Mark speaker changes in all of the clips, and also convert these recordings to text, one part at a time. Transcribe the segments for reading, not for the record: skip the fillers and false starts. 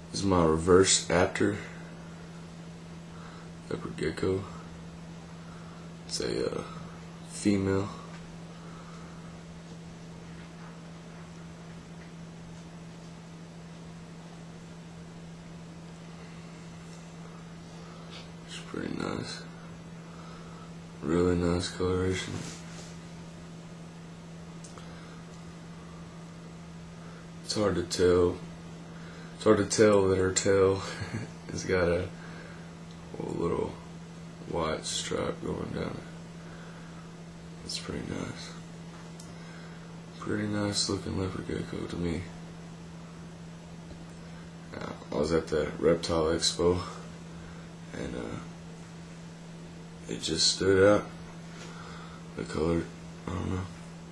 Speaker 1: This is my reverse apter leopard gecko. It's a female. It's pretty nice. Really nice coloration. It's hard to tell. It's hard to tell that her tail has got a little white stripe going down it. It's pretty nice. Pretty nice looking leopard gecko to me. I was at the Reptile Expo and it just stood out. The color, I don't know.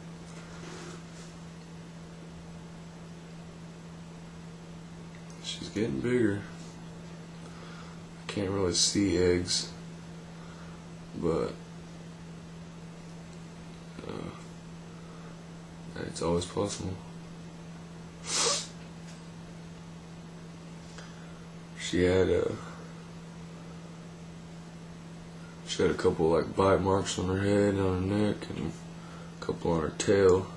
Speaker 1: She's getting bigger. I can't really see eggs, but it's always possible. She had a couple like bite marks on her head and on her neck, and a couple on her tail.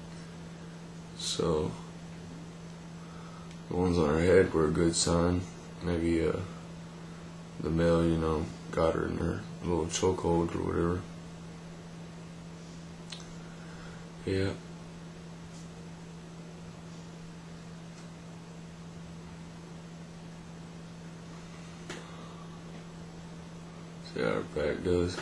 Speaker 1: So the ones on her head were a good sign. Maybe the male, got her in her little chokehold or whatever. Yeah. See how her back does.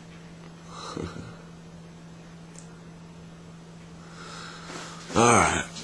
Speaker 1: Alright.